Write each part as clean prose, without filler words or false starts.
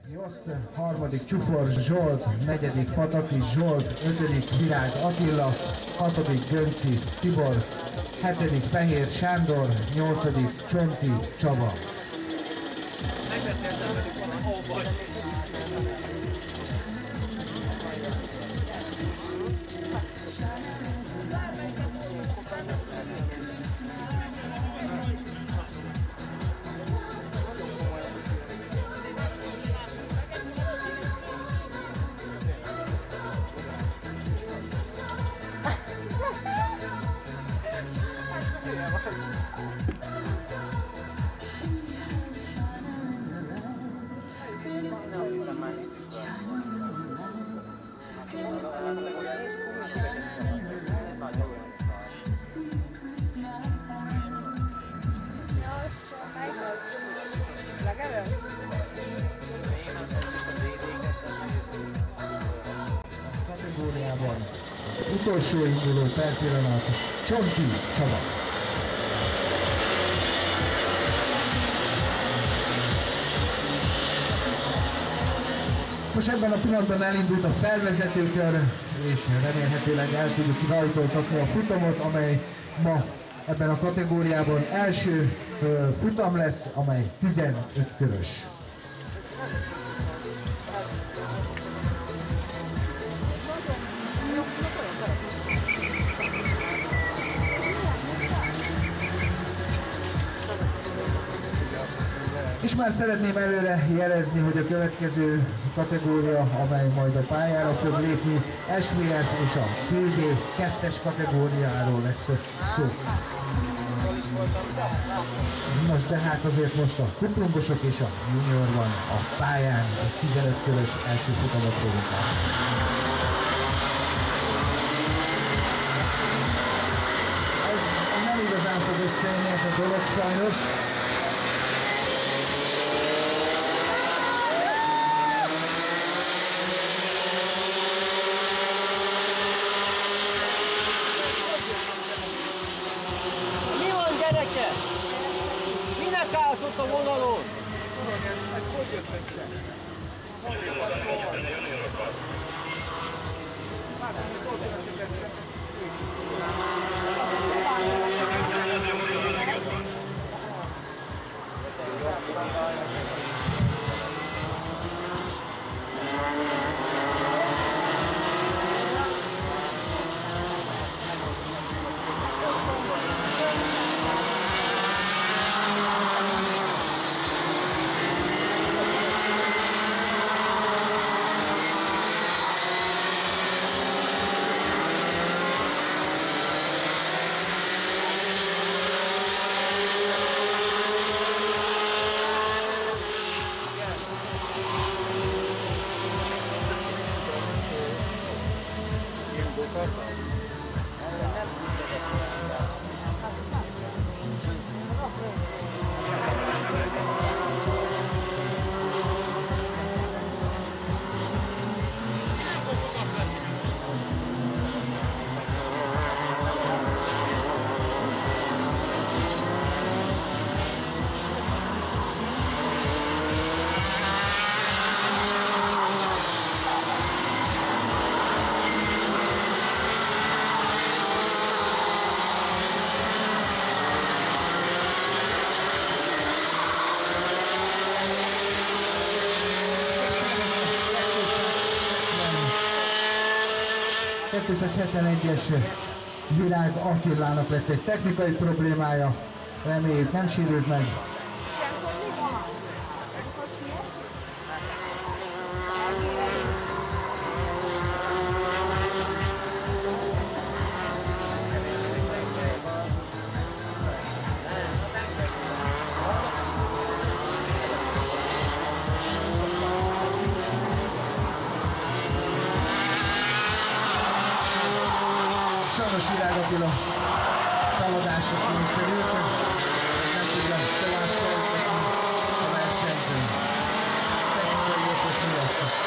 Joszt, harmadik Csufor Zsolt, negyedik Pataki Zsolt, ötödik Virág Attila, hatodik Gönci Tibor, hetedik Fehér Sándor, nyolcadik Csonti Csaba. Kategóriában utolsó induló per pillanat Csonti Csaba. Most ebben a pillanatban elindult a felvezetőkör, és remélhetőleg el tudjuk rajtoltatni a futamot, amely ma ebben a kategóriában első futam lesz, amely 15 körös. És már szeretném előre jelezni, hogy a következő kategória, amely majd a pályára fog lépni, SVF és a PG 2-es kategóriáról lesz szó. Most de hát azért most a kuplungosok és a junior van a pályán, a 15 körös első futamot fogunk látni. Ez nem igazán fog összejönni ez a dolog sajnos. Minek állsz ott a vonalon? Ez hogy jött össze? ...271-es Virág Attilának lett egy technikai problémája, reméljük nem sérült meg. Sajnos Virág Attila feladásra kényszerült, nem tudja tovább folytatni a versenyt. Technikai okok miatt.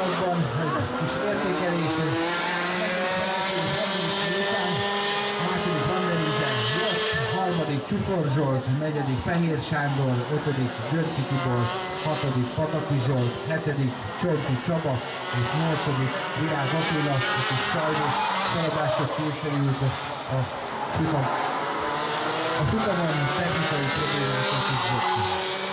pillanatban egy kis értékelés. Második Vanderize Jost, harmadik Csufor Zsolt, negyedik Fehér Sándor, ötödik Gönci Tibor, hatodik Pataki Zsolt, hetedik Csonti Csaba és nyolcadik Virág Attila, aki sajnos feladásra kényszerült a futamon technikai problémákat küzdött.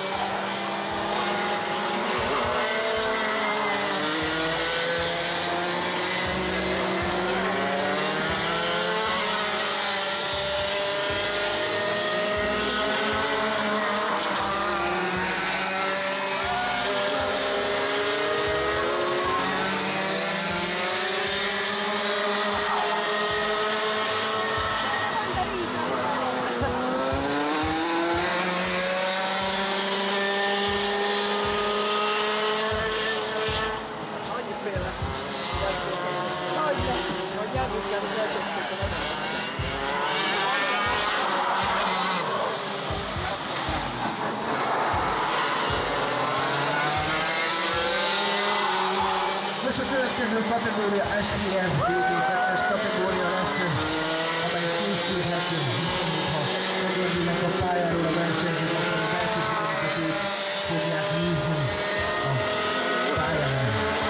Most a következő kategória SVF BG2-es kategória lesz, amely készülhető, hiszen ha megörülnek a pályáról a versenyzők, akkor az első figurakat fogják nézni a pályára.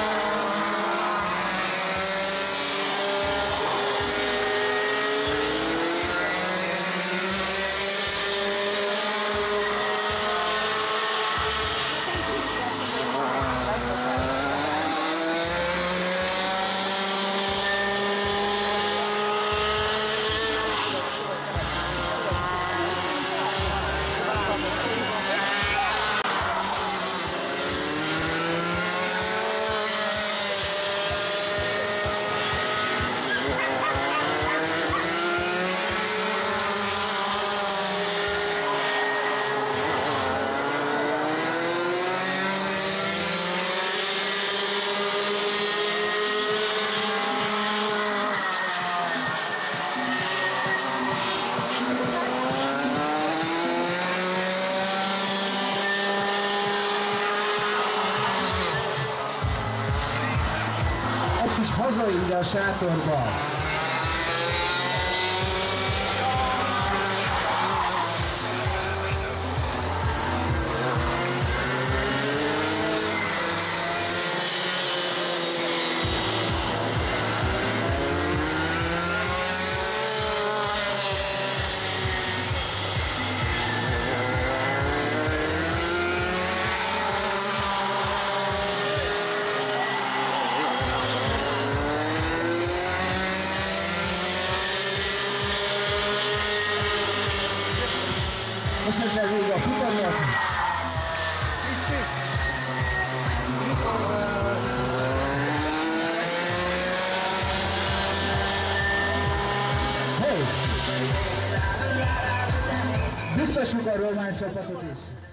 És haza ide a sátorba. Most ezzel vége a futamnak. Hey! Biztosuk a román csapatot is.